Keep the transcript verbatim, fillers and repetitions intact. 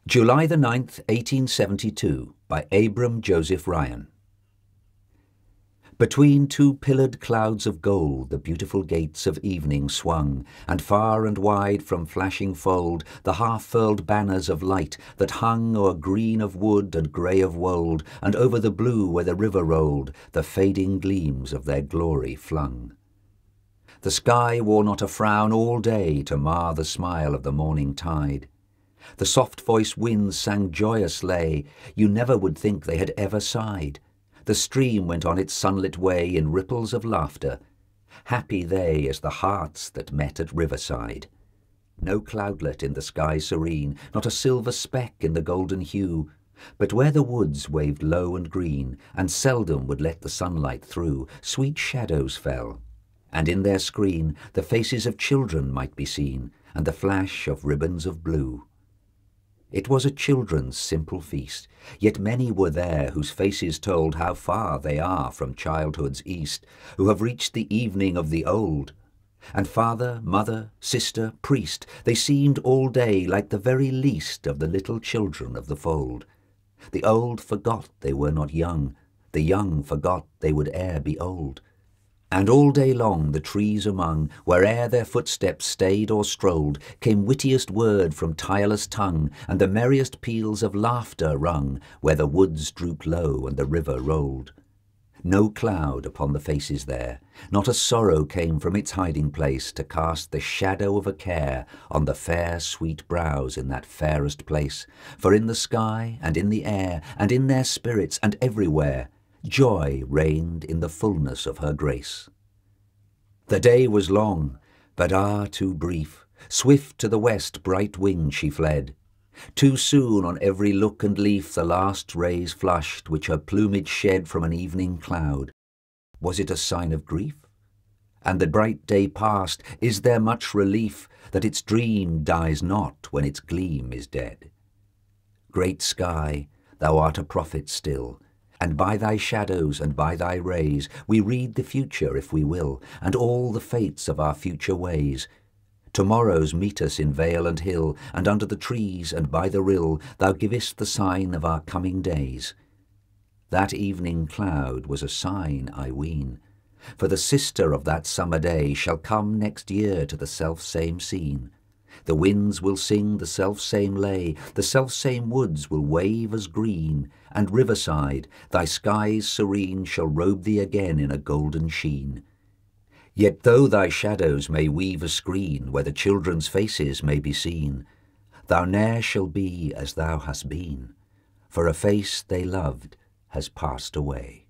July the ninth, eighteen seventy-two, by Abram Joseph Ryan. Between two pillared clouds of gold the beautiful gates of evening swung, and far and wide from flashing fold the half-furled banners of light that hung o'er green of wood and grey of wold, and over the blue where the river rolled the fading gleams of their glory flung. The sky wore not a frown all day to mar the smile of the morning tide. The soft-voiced winds sang joyous lay, you never would think they had ever sighed. The stream went on its sunlit way in ripples of laughter. Happy they as the hearts that met at riverside. No cloudlet in the sky serene, not a silver speck in the golden hue, but where the woods waved low and green, and seldom would let the sunlight through, sweet shadows fell, and in their screen the faces of children might be seen, and the flash of ribbons of blue. It was a children's simple feast, yet many were there whose faces told how far they are from childhood's east, who have reached the evening of the old. And father, mother, sister, priest, they seemed all day like the very least of the little children of the fold. The old forgot they were not young, the young forgot they would e'er be old. And all day long the trees among, where'er their footsteps stayed or strolled, came wittiest word from tireless tongue, and the merriest peals of laughter rung, where the woods drooped low and the river rolled. No cloud upon the faces there, not a sorrow came from its hiding place to cast the shadow of a care on the fair sweet brows in that fairest place, for in the sky and in the air and in their spirits and everywhere, joy reigned in the fullness of her grace. The day was long, but ah, too brief. Swift to the west bright-winged she fled. Too soon on every look and leaf the last rays flushed which her plumage shed from an evening cloud. Was it a sign of grief? And the bright day past, is there much relief that its dream dies not when its gleam is dead? Great sky, thou art a prophet still, and by thy shadows and by thy rays we read the future if we will, and all the fates of our future ways. Tomorrows meet us in vale and hill, and under the trees and by the rill thou givest the sign of our coming days. That evening cloud was a sign, I ween, for the sister of that summer day shall come next year to the self-same scene. The winds will sing the self-same lay, the self-same woods will wave as green, and riverside, thy skies serene shall robe thee again in a golden sheen. Yet though thy shadows may weave a screen where the children's faces may be seen, thou ne'er shall be as thou hast been, for a face they loved has passed away.